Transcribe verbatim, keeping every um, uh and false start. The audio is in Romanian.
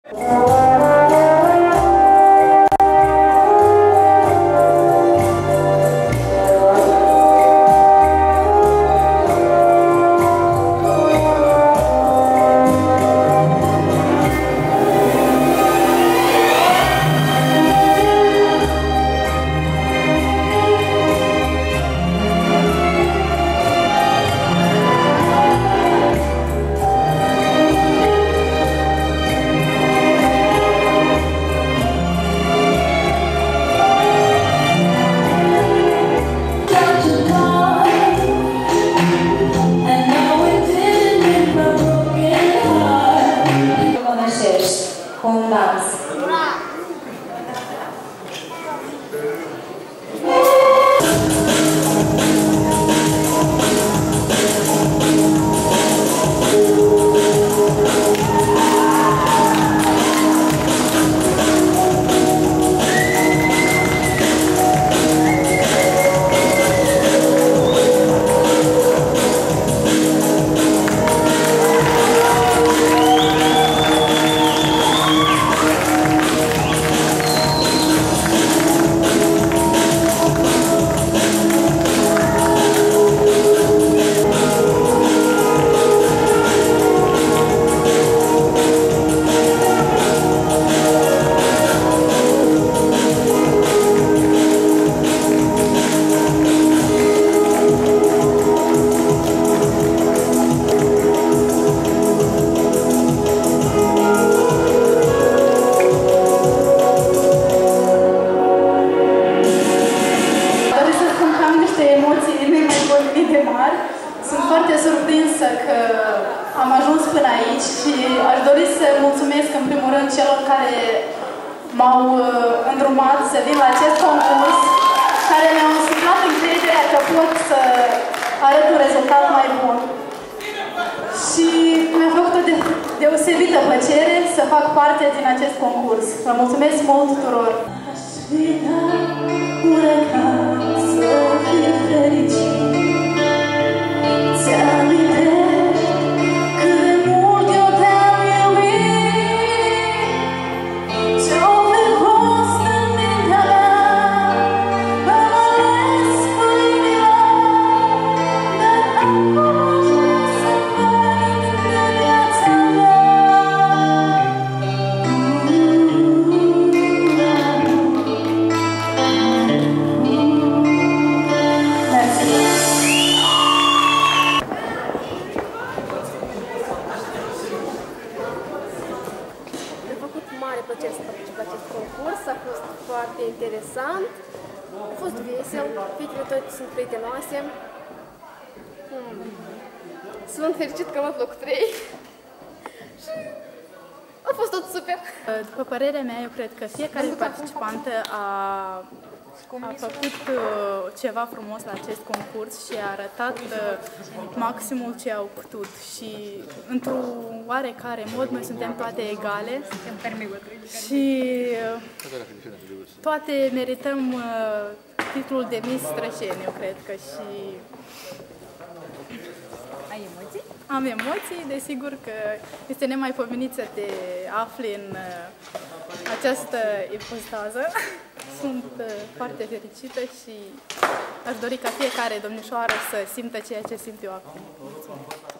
Sunt foarte surprinsă că am ajuns până aici și aș dori să mulțumesc în primul rând celor care m-au îndrumat să vin la acest concurs, care mi-au insuflat încrederea că pot să arăt un rezultat mai bun. Și mi-a făcut o deosebită plăcere să fac parte din acest concurs. Vă mulțumesc mult tuturor! Aș vrea uragan să fii fericit. Mare plăcere să particip la acest concurs, a fost foarte interesant, a fost vesel, fetele toate sunt prietenoase. Hmm. Sunt fericit că am luat locul trei și a fost tot super. După părerea mea, eu cred că fiecare participantă a, a făcut ceva frumos la acest concurs și a arătat maximul ce au putut și într-un oarecare mod noi suntem toate egale și toate merităm titlul de Miss Strășeni, eu cred că și... Ai emoții? Am emoții, desigur că este nemaipomenit să te afli în această ipostază. Sunt foarte fericită și aș dori ca fiecare domnișoară să simtă ceea ce simt eu acum. Mulțumesc!